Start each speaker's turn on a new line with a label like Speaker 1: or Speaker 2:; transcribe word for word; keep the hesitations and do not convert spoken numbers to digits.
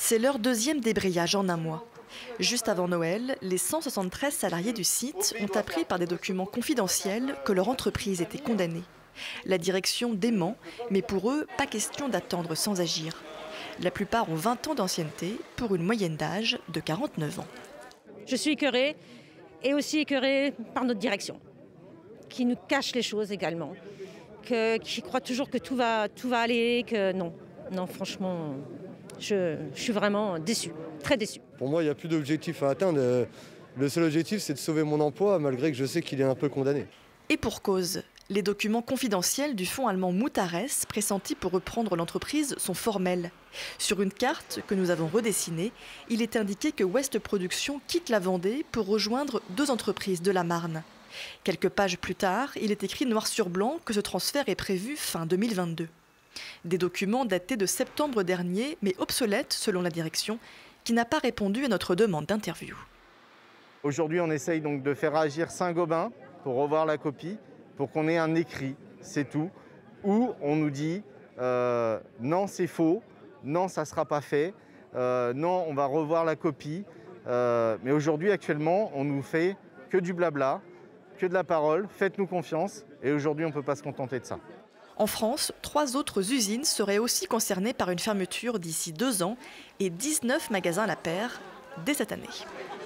Speaker 1: C'est leur deuxième débrayage en un mois. Juste avant Noël, les cent soixante-treize salariés du site ont appris par des documents confidentiels que leur entreprise était condamnée. La direction dément, mais pour eux, pas question d'attendre sans agir. La plupart ont vingt ans d'ancienneté pour une moyenne d'âge de quarante-neuf ans.
Speaker 2: Je suis écœurée et aussi écœurée par notre direction, qui nous cache les choses également, que, qui croit toujours que tout va, tout va aller, que non. Non, franchement, je, je suis vraiment déçue, très déçue.
Speaker 3: Pour moi, il n'y a plus d'objectif à atteindre. Le seul objectif, c'est de sauver mon emploi, malgré que je sais qu'il est un peu condamné.
Speaker 1: Et pour cause, les documents confidentiels du fonds allemand Mutares, pressentis pour reprendre l'entreprise, sont formels. Sur une carte que nous avons redessinée, il est indiqué que West Production quitte la Vendée pour rejoindre deux entreprises de la Marne. Quelques pages plus tard, il est écrit noir sur blanc que ce transfert est prévu fin deux mille vingt-deux. Des documents datés de septembre dernier, mais obsolètes selon la direction, qui n'a pas répondu à notre demande d'interview.
Speaker 4: Aujourd'hui, on essaye donc de faire agir Saint-Gobain pour revoir la copie, pour qu'on ait un écrit, c'est tout, où on nous dit euh, non, c'est faux, non, ça ne sera pas fait, euh, non, on va revoir la copie. Euh, mais aujourd'hui, actuellement, on nous fait que du blabla, que de la parole, faites-nous confiance, et aujourd'hui, on ne peut pas se contenter de ça.
Speaker 1: En France, trois autres usines seraient aussi concernées par une fermeture d'ici deux ans et dix-neuf magasins à la paire dès cette année.